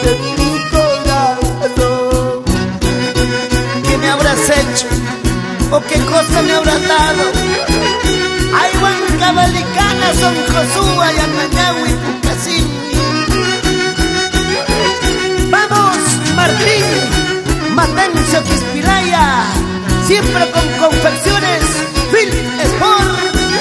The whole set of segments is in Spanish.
de mi corazón. ¿Qué me habrás hecho? ¿O qué cosa me habrás dado? Ay, Huancabalicana, Son Josúa, Yanañahui, Pucasini. Vamos, Martín, Matencio, Quispilaya, siempre con confecciones Phil Sport.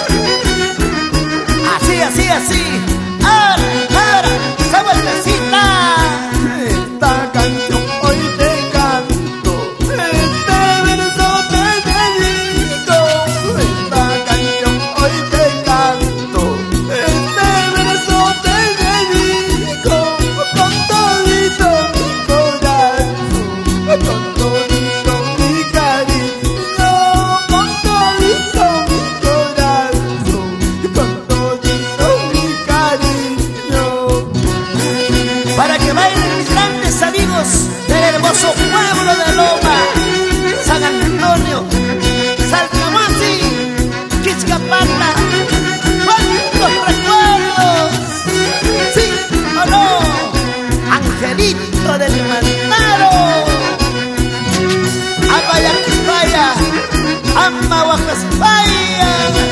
Así, así, así. ¡Ahora! ¡Esa vueltecita! Esta canción hoy te canto, este verso te dedico. Esta canción hoy te canto, este verso te dedico. Con todito mi corazón, con todito mi cariño, con todito mi corazón, con todito mi cariño. Para que bailen mis grandes amigos del hermoso pueblo de Loma, San Antonio, Salcamasi, Quiscapata. ¡Cuántos recuerdos! ¿Sí o no? Angelito del Mantaro, Amaya Quispaya, Ama Huacaspaya.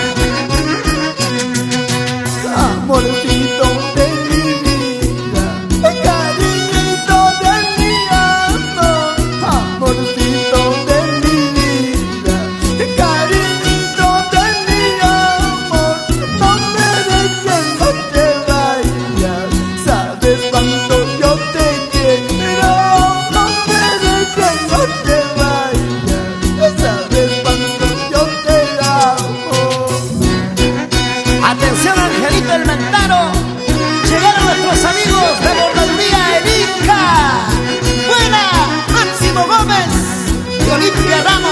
Amorcito de mi vida, cariñito de mi amor. Amorcito de mi vida, cariñito de mi amor. No me dejes, no te vayas, sabes cuánto yo te quiero. No me dejes, no te vayas, sabes cuánto yo te amo. Atención, Angelito del Mantaro, llegaron nuestros amigos de Bordaduría El Inca. Buena, Máximo Gómez y Olimpia Ramos.